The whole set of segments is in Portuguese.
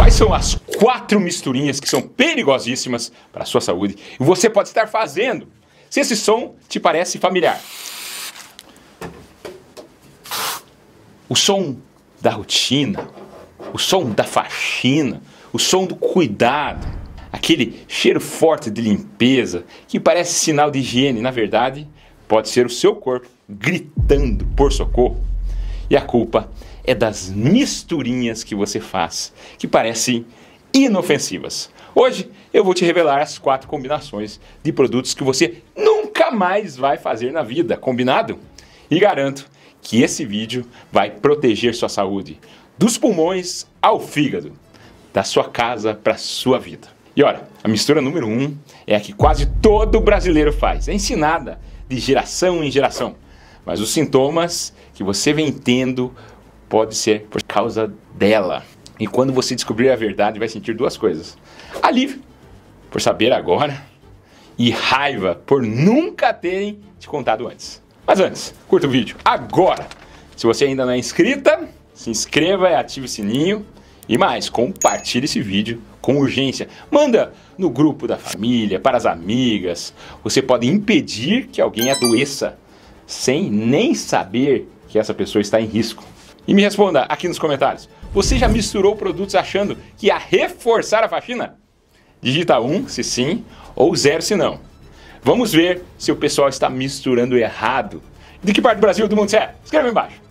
Quais são as 4 misturinhas que são perigosíssimas para a sua saúde e você pode estar fazendo se esse som te parece familiar? O som da rotina, o som da faxina, o som do cuidado, aquele cheiro forte de limpeza que parece sinal de higiene, na verdade, pode ser o seu corpo gritando por socorro. E a culpa é das misturinhas que você faz, que parecem inofensivas. Hoje eu vou te revelar as 4 combinações de produtos que você nunca mais vai fazer na vida, combinado? E garanto que esse vídeo vai proteger sua saúde, dos pulmões ao fígado, da sua casa para a sua vida. E olha, a mistura número 1 é a que quase todo brasileiro faz, é ensinada de geração em geração, mas os sintomas que você vem tendo pode ser por causa dela. E quando você descobrir a verdade, vai sentir 2 coisas: alívio por saber agora e raiva por nunca terem te contado antes. Mas antes, curta o vídeo agora. Se você ainda não é inscrita, se inscreva e ative o sininho. E mais, compartilhe esse vídeo com urgência. Manda no grupo da família, para as amigas. Você pode impedir que alguém adoeça sem nem saber que essa pessoa está em risco. E me responda aqui nos comentários: você já misturou produtos achando que ia reforçar a faxina? Digita 1 se sim ou 0 se não. Vamos ver se o pessoal está misturando errado. De que parte do Brasil ou do mundo você é? Escreve aí embaixo.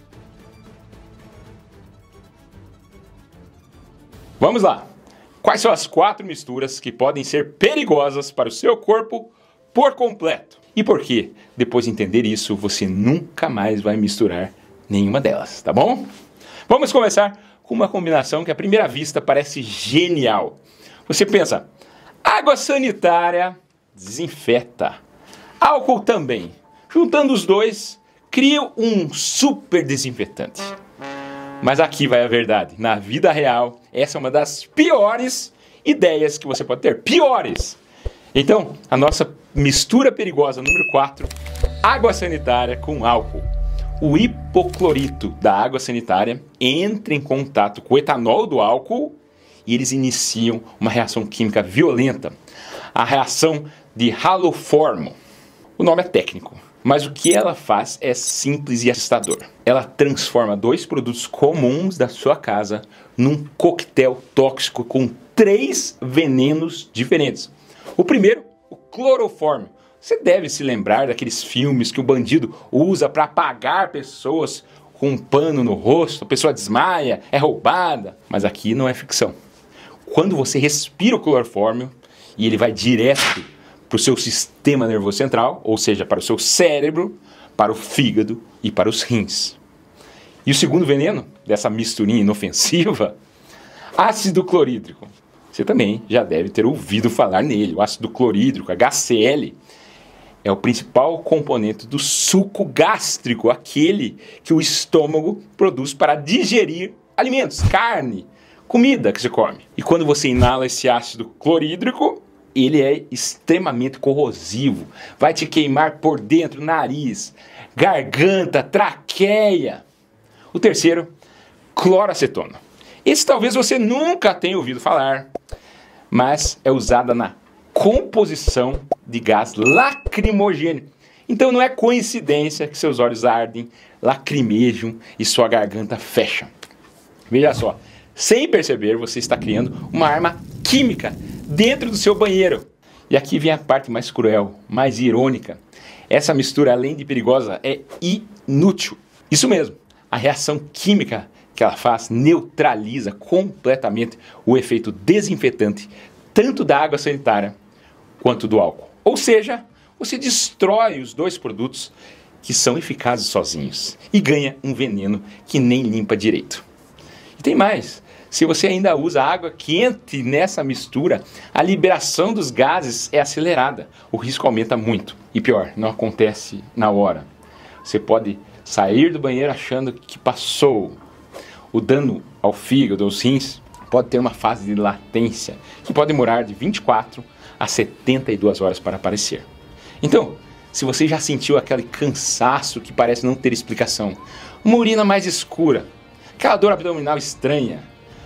Vamos lá. Quais são as 4 misturas que podem ser perigosas para o seu corpo por completo? E por que, depois de entender isso, você nunca mais vai misturar nenhuma delas, tá bom? Vamos começar com uma combinação que à primeira vista parece genial. Você pensa, água sanitária desinfeta, álcool também. Juntando os dois, cria um super desinfetante. Mas aqui vai a verdade. Na vida real, essa é uma das piores ideias que você pode ter. Piores! Então, a nossa mistura perigosa número 4, água sanitária com álcool. O hipoclorito da água sanitária entra em contato com o etanol do álcool e eles iniciam uma reação química violenta. A reação de haloformo. O nome é técnico, mas o que ela faz é simples e assustador. Ela transforma 2 produtos comuns da sua casa num coquetel tóxico com 3 venenos diferentes. O primeiro, o clorofórmio. Você deve se lembrar daqueles filmes que o bandido usa para apagar pessoas com um pano no rosto, a pessoa desmaia, é roubada. Mas aqui não é ficção. Quando você respira o clorofórmio e ele vai direto para o seu sistema nervoso central, ou seja, para o seu cérebro, para o fígado e para os rins. E o segundo veneno dessa misturinha inofensiva, ácido clorídrico. Você também já deve ter ouvido falar nele. O ácido clorídrico, HCl, é o principal componente do suco gástrico, aquele que o estômago produz para digerir alimentos, carne, comida que se come. E quando você inala esse ácido clorídrico, ele é extremamente corrosivo, vai te queimar por dentro, nariz, garganta, traqueia. O terceiro, cloracetona. Esse talvez você nunca tenha ouvido falar, mas é usada na composição de gás lacrimogêneo. Então não é coincidência que seus olhos ardem, lacrimejam e sua garganta fecha. Veja só, sem perceber você está criando uma arma química dentro do seu banheiro. E aqui vem a parte mais cruel, mais irônica. Essa mistura, além de perigosa, é inútil. Isso mesmo, a reação química que ela faz neutraliza completamente o efeito desinfetante tanto da água sanitária quanto do álcool. Ou seja, você destrói os 2 produtos que são eficazes sozinhos e ganha um veneno que nem limpa direito. E tem mais. Se você ainda usa água quente nessa mistura, a liberação dos gases é acelerada. O risco aumenta muito. E pior, não acontece na hora. Você pode sair do banheiro achando que passou. O dano ao fígado, aos rins, pode ter uma fase de latência, que pode demorar de 24 a 72 horas para aparecer. Então, se você já sentiu aquele cansaço que parece não ter explicação, uma urina mais escura, aquela dor abdominal estranha,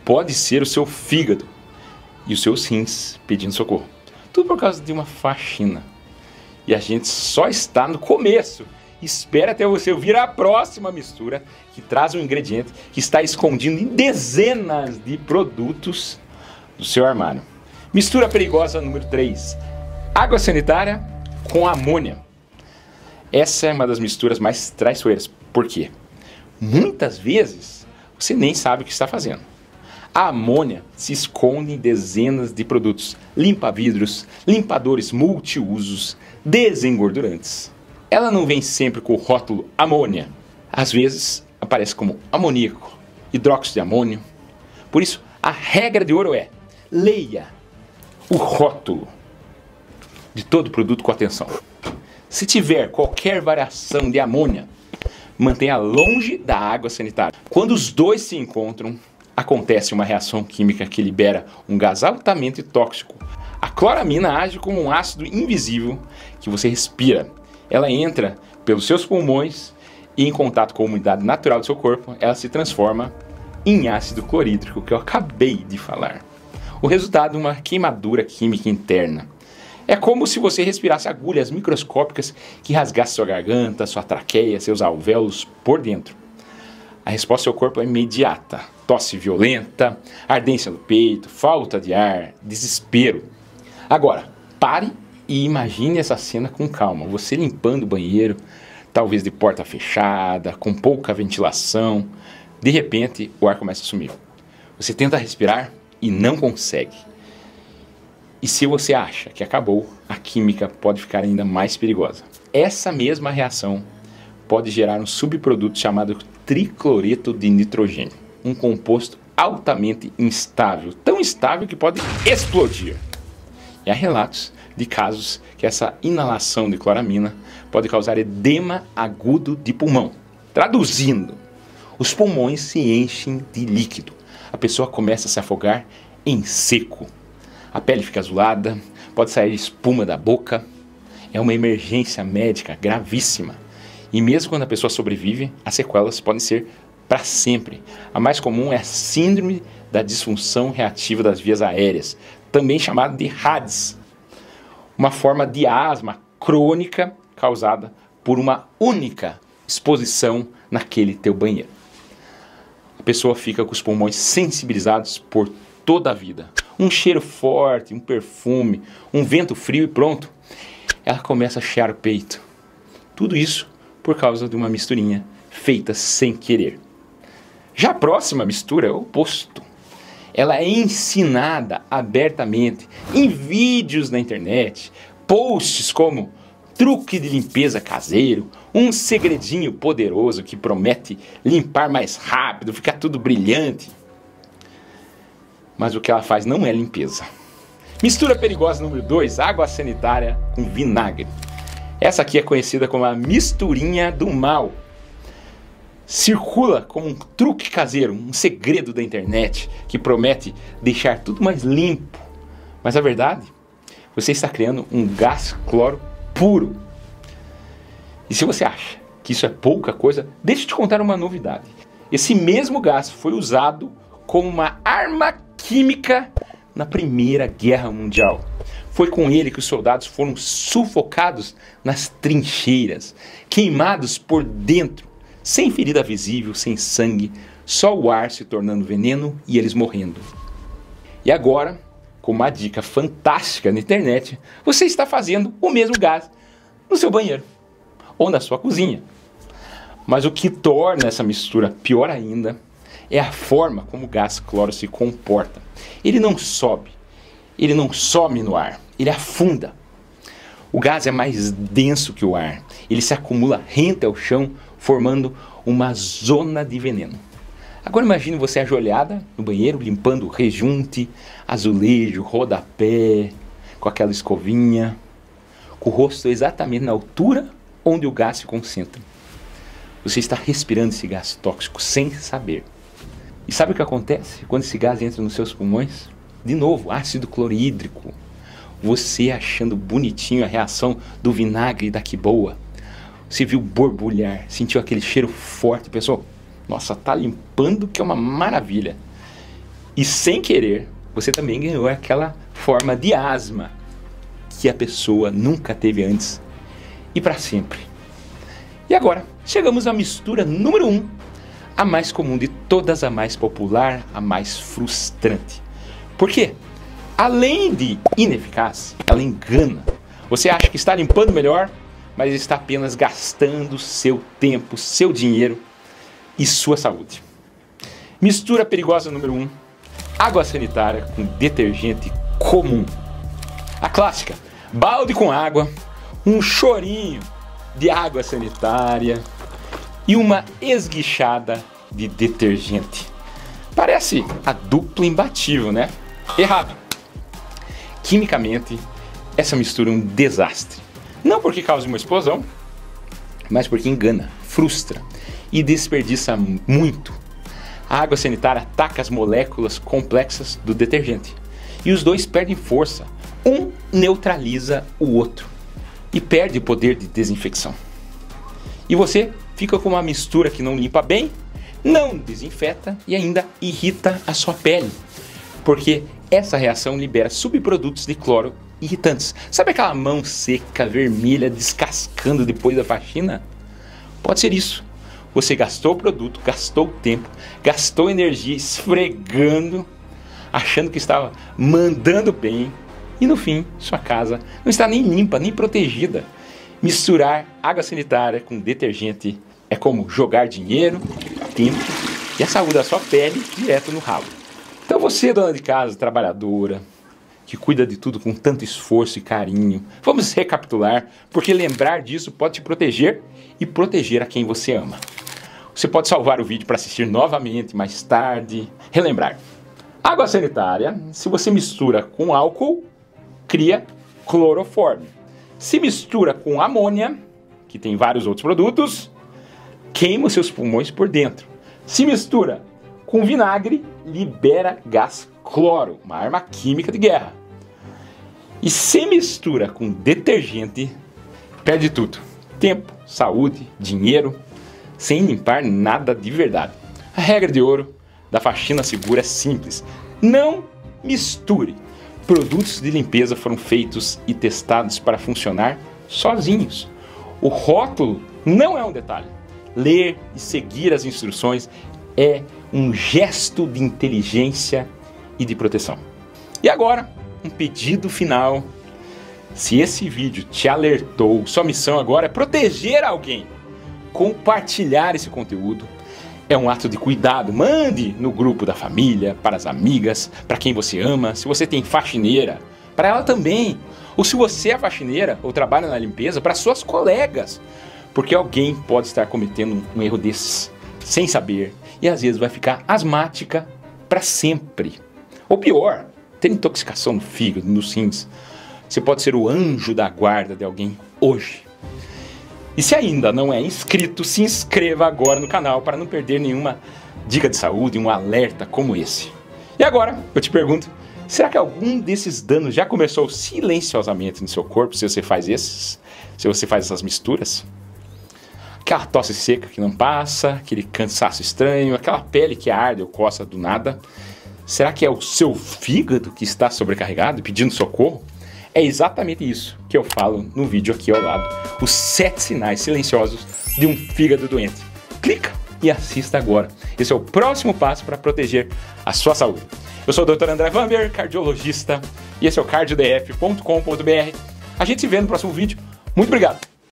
pode ser o seu fígado e os seus rins pedindo socorro. Tudo por causa de uma faxina. E a gente só está no começo. Espera até você ouvir a próxima mistura, que traz um ingrediente que está escondido em dezenas de produtos do seu armário. Mistura perigosa número 3. Água sanitária com amônia. Essa é uma das misturas mais traiçoeiras. Por quê? Muitas vezes você nem sabe o que está fazendo. A amônia se esconde em dezenas de produtos. Limpa-vidros, limpadores multiusos, desengordurantes. Ela não vem sempre com o rótulo amônia. Às vezes aparece como amoníaco, hidróxido de amônio. Por isso, a regra de ouro é: leia o rótulo de todo produto com atenção. Se tiver qualquer variação de amônia, mantenha longe da água sanitária. Quando os dois se encontram, acontece uma reação química que libera um gás altamente tóxico. A cloramina age como um ácido invisível que você respira. Ela entra pelos seus pulmões e, em contato com a umidade natural do seu corpo, ela se transforma em ácido clorídrico, que eu acabei de falar. O resultado é uma queimadura química interna. É como se você respirasse agulhas microscópicas que rasgassem sua garganta, sua traqueia, seus alvéolos por dentro. A resposta do seu corpo é imediata. Tosse violenta, ardência no peito, falta de ar, desespero. Agora, pare e imagine essa cena com calma. Você limpando o banheiro, talvez de porta fechada, com pouca ventilação. De repente, o ar começa a sumir. Você tenta respirar e não consegue. E se você acha que acabou, a química pode ficar ainda mais perigosa. Essa mesma reação pode gerar um subproduto chamado tricloreto de nitrogênio, um composto altamente instável, tão instável que pode explodir. E há relatos de casos que essa inalação de cloramina pode causar edema agudo de pulmão. Traduzindo, os pulmões se enchem de líquido. A pessoa começa a se afogar em seco. A pele fica azulada, pode sair espuma da boca. É uma emergência médica gravíssima. E mesmo quando a pessoa sobrevive, as sequelas podem ser para sempre. A mais comum é a síndrome da disfunção reativa das vias aéreas, também chamada de RADS, uma forma de asma crônica causada por uma única exposição naquele teu banheiro. A pessoa fica com os pulmões sensibilizados por toda a vida. Um cheiro forte, um perfume, um vento frio e pronto, ela começa a chiar o peito. Tudo isso por causa de uma misturinha feita sem querer. Já a próxima mistura é o oposto. Ela é ensinada abertamente em vídeos na internet, posts como truque de limpeza caseiro, um segredinho poderoso que promete limpar mais rápido, ficar tudo brilhante. Mas o que ela faz não é limpeza. Mistura perigosa número 2, água sanitária com vinagre. Essa aqui é conhecida como a misturinha do mal. Circula como um truque caseiro, um segredo da internet que promete deixar tudo mais limpo. Mas a verdade, você está criando um gás cloro puro. E se você acha que isso é pouca coisa, deixa eu te contar uma novidade. Esse mesmo gás foi usado como uma arma química na Primeira Guerra Mundial. Foi com ele que os soldados foram sufocados nas trincheiras, queimados por dentro, sem ferida visível, sem sangue, só o ar se tornando veneno e eles morrendo. E agora, com uma dica fantástica na internet, você está fazendo o mesmo gás no seu banheiro ou na sua cozinha. Mas o que torna essa mistura pior ainda é a forma como o gás cloro se comporta. Ele não sobe, ele não some no ar, ele afunda. O gás é mais denso que o ar, ele se acumula rente ao chão, formando uma zona de veneno. Agora imagine você ajoelhada no banheiro, limpando o rejunte, azulejo, rodapé, com aquela escovinha, com o rosto exatamente na altura onde o gás se concentra. Você está respirando esse gás tóxico sem saber. E sabe o que acontece quando esse gás entra nos seus pulmões? De novo, ácido clorídrico. Você achando bonitinho a reação do vinagre da que boa. Você viu borbulhar, sentiu aquele cheiro forte, pensou, nossa, tá limpando que é uma maravilha. E sem querer, você também ganhou aquela forma de asma que a pessoa nunca teve antes e para sempre. E agora, chegamos à mistura número 1, a mais comum de todas, a mais popular, a mais frustrante. Por quê? Além de ineficaz, ela engana. Você acha que está limpando melhor, mas está apenas gastando seu tempo, seu dinheiro e sua saúde. Mistura perigosa número 1, água sanitária com detergente comum. A clássica, balde com água, um chorinho de água sanitária e uma esguichada de detergente. Parece a dupla imbatível, né? Errado. Quimicamente, essa mistura é um desastre. Não porque causa uma explosão, mas porque engana, frustra e desperdiça muito. A água sanitária ataca as moléculas complexas do detergente e os dois perdem força. Um neutraliza o outro e perde o poder de desinfecção. E você fica com uma mistura que não limpa bem, não desinfeta e ainda irrita a sua pele, porque essa reação libera subprodutos de cloro irritantes. Sabe aquela mão seca, vermelha, descascando depois da faxina? Pode ser isso. Você gastou o produto, gastou o tempo, gastou energia esfregando, achando que estava mandando bem, e no fim, sua casa não está nem limpa, nem protegida. Misturar água sanitária com detergente é como jogar dinheiro, tempo e a saúde da sua pele direto no ralo. Então você, dona de casa, trabalhadora, que cuida de tudo com tanto esforço e carinho, vamos recapitular, porque lembrar disso pode te proteger e proteger a quem você ama. Você pode salvar o vídeo para assistir novamente mais tarde. Relembrar. Água sanitária, se você mistura com álcool, cria cloroforme. Se mistura com amônia, que tem vários outros produtos, queima os seus pulmões por dentro. Se mistura com vinagre, libera gás cloro, uma arma química de guerra. E se mistura com detergente, perde tudo. Tempo, saúde, dinheiro, sem limpar nada de verdade. A regra de ouro da faxina segura é simples. Não misture. Produtos de limpeza foram feitos e testados para funcionar sozinhos. O rótulo não é um detalhe. Ler e seguir as instruções é um gesto de inteligência e de proteção. E agora, um pedido final. Se esse vídeo te alertou, sua missão agora é proteger alguém. Compartilhar esse conteúdo é um ato de cuidado. Mande no grupo da família, para as amigas, para quem você ama. Se você tem faxineira, para ela também. Ou se você é faxineira ou trabalha na limpeza, para suas colegas. Porque alguém pode estar cometendo um erro desses sem saber e às vezes vai ficar asmática para sempre. Ou pior, ter intoxicação no fígado, nos rins. Você pode ser o anjo da guarda de alguém hoje. E se ainda não é inscrito, se inscreva agora no canal para não perder nenhuma dica de saúde, um alerta como esse. E agora, eu te pergunto, será que algum desses danos já começou silenciosamente no seu corpo, se você faz essas misturas? Aquela tosse seca que não passa, aquele cansaço estranho, aquela pele que arde ou coça do nada. Será que é o seu fígado que está sobrecarregado, pedindo socorro? É exatamente isso que eu falo no vídeo aqui ao lado. Os 7 sinais silenciosos de um fígado doente. Clica e assista agora. Esse é o próximo passo para proteger a sua saúde. Eu sou o Dr. André Vamber, cardiologista, e esse é o cardiodf.com.br. A gente se vê no próximo vídeo. Muito obrigado!